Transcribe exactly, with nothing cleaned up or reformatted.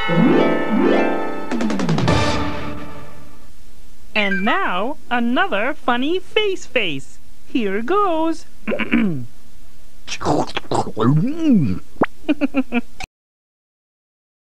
And now, another funny face face. Here goes.